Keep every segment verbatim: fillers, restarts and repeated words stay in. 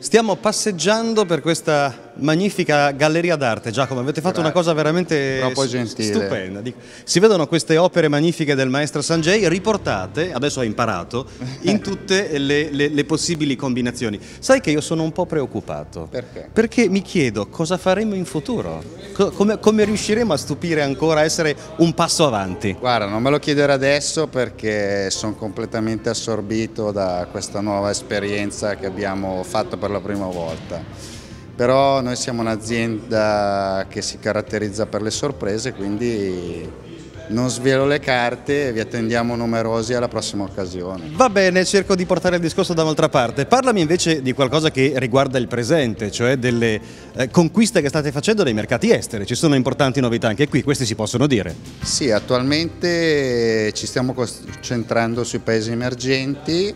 Stiamo passeggiando per questa magnifica galleria d'arte. Giacomo, avete fatto Grazie. una cosa veramente Troppo gentile. stupenda. Si vedono queste opere magnifiche del maestro Sanjay riportate, adesso hai imparato, in tutte le, le, le possibili combinazioni. Sai che io sono un po' preoccupato. Perché? Perché mi chiedo cosa faremo in futuro, come, come riusciremo a stupire ancora, a essere un passo avanti. Guarda, non me lo chiedere adesso perché sono completamente assorbito da questa nuova esperienza che abbiamo fatto per la prima volta. Però noi siamo un'azienda che si caratterizza per le sorprese, quindi non svelo le carte e vi attendiamo numerosi alla prossima occasione. Va bene, cerco di portare il discorso da un'altra parte. Parlami invece di qualcosa che riguarda il presente, cioè delle eh, conquiste che state facendo nei mercati esteri. Ci sono importanti novità anche qui, questi si possono dire. Sì, attualmente ci stiamo concentrando sui paesi emergenti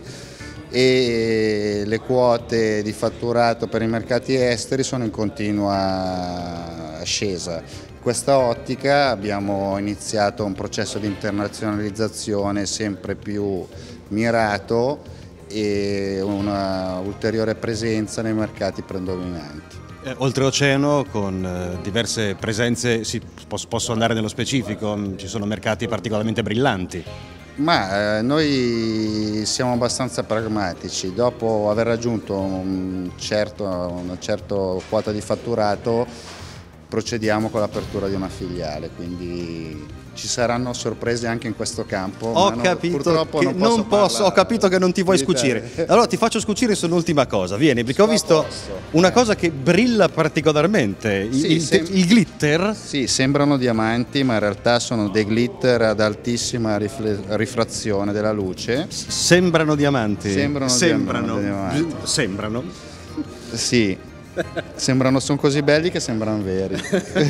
e le quote di fatturato per i mercati esteri sono in continua ascesa. In questa ottica abbiamo iniziato un processo di internazionalizzazione sempre più mirato e una ulteriore presenza nei mercati predominanti. Eh, oltreoceano, con eh, diverse presenze, si, posso andare nello specifico, ci sono mercati particolarmente brillanti. Ma eh, noi siamo abbastanza pragmatici, dopo aver raggiunto un certo, una certa quota di fatturato procediamo con l'apertura di una filiale, quindi ci saranno sorprese anche in questo campo. Ho ma capito, no, purtroppo che non posso, non posso ho capito che non ti vuoi scucire. Allora ti faccio scucire su un'ultima cosa, vieni, perché ho visto una cosa che brilla particolarmente, Sì, il, sem- il glitter. Sì, sembrano diamanti, ma in realtà sono dei glitter ad altissima rifle- rifrazione della luce. Sembrano diamanti. Sembrano, sembrano. diamanti. Sembrano. Sì. Sembrano, sono così belli che sembrano veri.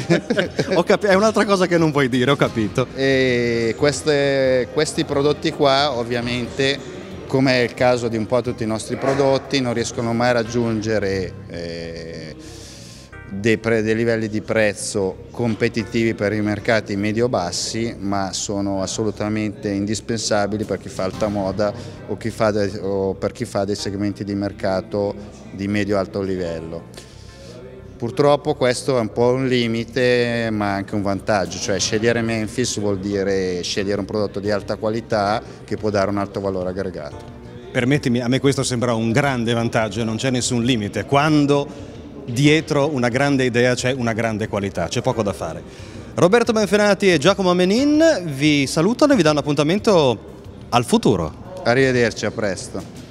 Ho capi- è un'altra cosa che non puoi dire, ho capito. E queste, questi prodotti qua ovviamente, come è il caso di un po' tutti i nostri prodotti, non riescono mai a raggiungere eh, dei, pre, dei livelli di prezzo competitivi per i mercati medio-bassi, ma sono assolutamente indispensabili per chi fa alta moda o, chi fa de, o per chi fa dei segmenti di mercato di medio-alto livello. Purtroppo questo è un po' un limite ma anche un vantaggio, cioè scegliere Memphis vuol dire scegliere un prodotto di alta qualità che può dare un alto valore aggregato. Permettimi, a me questo sembra un grande vantaggio, non c'è nessun limite, quando dietro una grande idea c'è una grande qualità, c'è poco da fare. Roberto Benfenati e Giacomo Amenin vi salutano e vi danno appuntamento al futuro. Arrivederci, a presto.